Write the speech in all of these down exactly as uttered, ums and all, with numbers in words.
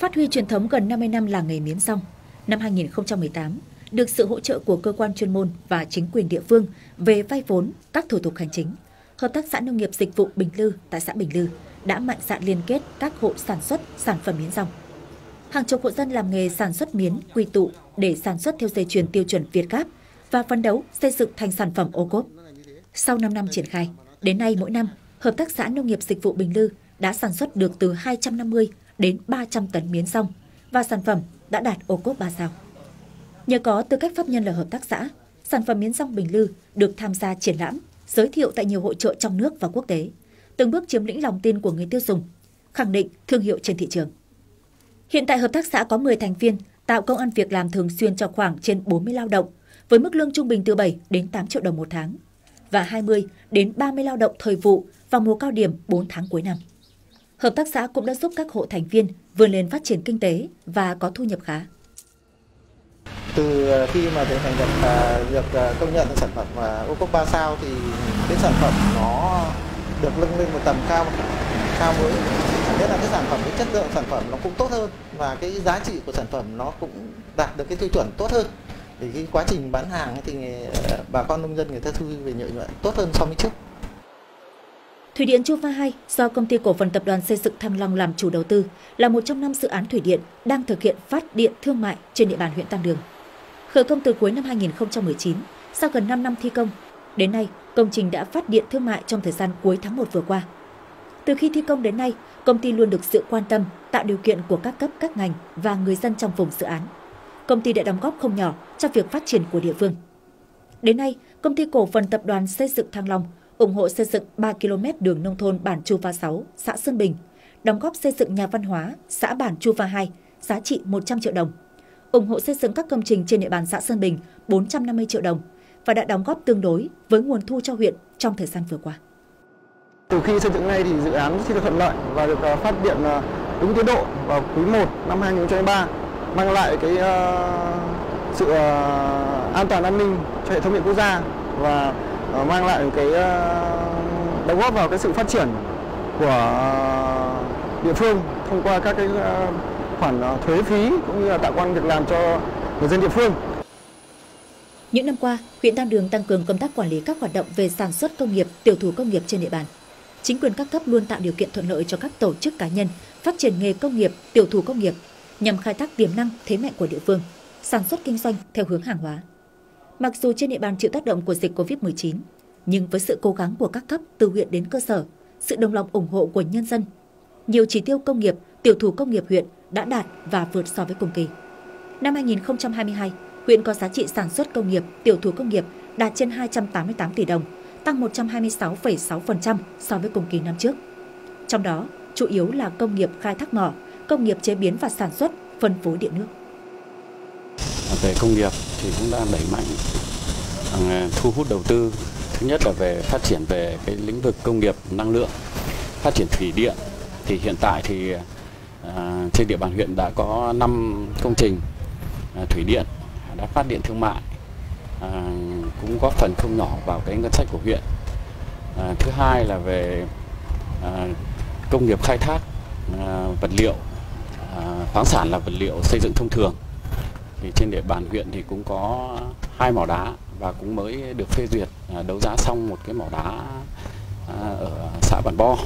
Phát huy truyền thống gần năm mươi năm làng nghề miến rong, năm hai nghìn không trăm mười tám, được sự hỗ trợ của cơ quan chuyên môn và chính quyền địa phương về vay vốn, các thủ tục hành chính, Hợp tác xã Nông nghiệp Dịch vụ Bình Lư tại xã Bình Lư đã mạnh dạn liên kết các hộ sản xuất sản phẩm miến rong. Hàng chục hộ dân làm nghề sản xuất miến quy tụ để sản xuất theo dây chuyền tiêu chuẩn Việt Gáp và phấn đấu xây dựng thành sản phẩm ô cốp. Sau năm năm triển khai, đến nay mỗi năm, Hợp tác xã Nông nghiệp Dịch vụ Bình Lư đã sản xuất được từ hai trăm năm mươi đến ba trăm tấn miến rong và sản phẩm đã đạt ô cốp ba sao. Nhờ có tư cách pháp nhân là hợp tác xã, sản phẩm miến rong Bình Lư được tham gia triển lãm, giới thiệu tại nhiều hội chợ trong nước và quốc tế, từng bước chiếm lĩnh lòng tin của người tiêu dùng, khẳng định thương hiệu trên thị trường. Hiện tại hợp tác xã có mười thành viên, tạo công ăn việc làm thường xuyên cho khoảng trên bốn mươi lao động, với mức lương trung bình từ bảy đến tám triệu đồng một tháng và hai mươi đến ba mươi lao động thời vụ vào mùa cao điểm bốn tháng cuối năm. Hợp tác xã cũng đã giúp các hộ thành viên vươn lên phát triển kinh tế và có thu nhập khá. Từ khi mà thành lập được công nhận sản phẩm ô cốp ba sao thì cái sản phẩm nó được nâng lên một tầm cao cao mới. Thế là cái sản phẩm, cái chất lượng sản phẩm nó cũng tốt hơn và cái giá trị của sản phẩm nó cũng đạt được cái tiêu chuẩn tốt hơn. Thì cái quá trình bán hàng thì bà con nông dân người ta thu về lợi nhuận tốt hơn so với trước. Thủy điện Chu Va hai do Công ty Cổ phần Tập đoàn Xây dựng Thăng Long làm chủ đầu tư là một trong năm dự án thủy điện đang thực hiện phát điện thương mại trên địa bàn huyện Tam Đường. Khởi công từ cuối năm hai nghìn không trăm mười chín, sau gần năm năm thi công, đến nay công trình đã phát điện thương mại trong thời gian cuối tháng một vừa qua. Từ khi thi công đến nay, công ty luôn được sự quan tâm, tạo điều kiện của các cấp các ngành và người dân trong vùng dự án. Công ty đã đóng góp không nhỏ cho việc phát triển của địa phương. Đến nay, Công ty Cổ phần Tập đoàn Xây dựng Thăng Long ủng hộ xây dựng ba ki lô mét đường nông thôn bản Chu Va sáu, xã Sơn Bình, đóng góp xây dựng nhà văn hóa xã bản Chu Va hai, giá trị một trăm triệu đồng, ủng hộ xây dựng các công trình trên địa bàn xã Sơn Bình bốn trăm năm mươi triệu đồng và đã đóng góp tương đối với nguồn thu cho huyện trong thời gian vừa qua. Từ khi xây dựng ngay thì dự án rất thuận lợi và được phát điện đúng tiến độ vào quý một năm hai nghìn không trăm hai mươi ba, mang lại cái uh, sự uh, an toàn an ninh cho hệ thống điện quốc gia và uh, mang lại cái uh, đóng góp vào cái sự phát triển của uh, địa phương thông qua các cái uh, khoản uh, thuế phí cũng như là tạo công ăn việc làm cho người dân địa phương. Những năm qua, huyện Tam Đường tăng cường công tác quản lý các hoạt động về sản xuất công nghiệp, tiểu thủ công nghiệp trên địa bàn. Chính quyền các cấp luôn tạo điều kiện thuận lợi cho các tổ chức cá nhân phát triển nghề công nghiệp, tiểu thủ công nghiệp nhằm khai thác tiềm năng, thế mạnh của địa phương, sản xuất kinh doanh theo hướng hàng hóa. Mặc dù trên địa bàn chịu tác động của dịch Covid mười chín, nhưng với sự cố gắng của các cấp từ huyện đến cơ sở, sự đồng lòng ủng hộ của nhân dân, nhiều chỉ tiêu công nghiệp, tiểu thủ công nghiệp huyện đã đạt và vượt so với cùng kỳ. Năm hai nghìn không trăm hai mươi hai, huyện có giá trị sản xuất công nghiệp, tiểu thủ công nghiệp đạt trên hai trăm tám mươi tám tỷ đồng, tăng một trăm hai mươi sáu phẩy sáu phần trăm so với cùng kỳ năm trước. Trong đó, chủ yếu là công nghiệp khai thác mỏ, công nghiệp chế biến và sản xuất, phân phối điện nước. Về công nghiệp thì cũng đang đẩy mạnh thu hút đầu tư. Thứ nhất là về phát triển về cái lĩnh vực công nghiệp năng lượng, phát triển thủy điện. Thì hiện tại thì à, trên địa bàn huyện đã có năm công trình à, thủy điện đã phát điện thương mại, à, cũng góp phần không nhỏ vào cái ngân sách của huyện. À, thứ hai là về à, công nghiệp khai thác à, vật liệu, à, khoáng sản là vật liệu xây dựng thông thường. Thì trên địa bàn huyện thì cũng có hai mỏ đá và cũng mới được phê duyệt à, đấu giá xong một cái mỏ đá à, ở xã Bản Bo.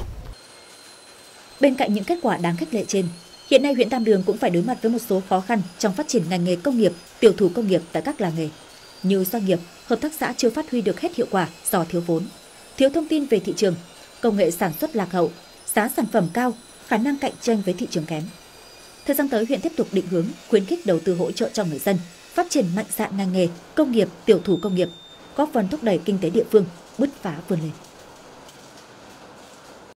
Bên cạnh những kết quả đáng khích lệ trên, hiện nay huyện Tam Đường cũng phải đối mặt với một số khó khăn trong phát triển ngành nghề công nghiệp, tiểu thủ công nghiệp tại các làng nghề. Nhiều doanh nghiệp, hợp tác xã chưa phát huy được hết hiệu quả do thiếu vốn, thiếu thông tin về thị trường, công nghệ sản xuất lạc hậu, giá sản phẩm cao, khả năng cạnh tranh với thị trường kém. Thời gian tới, huyện tiếp tục định hướng, khuyến khích đầu tư hỗ trợ cho người dân, phát triển mạnh dạn ngành nghề, công nghiệp, tiểu thủ công nghiệp, góp phần thúc đẩy kinh tế địa phương bứt phá vươn lên.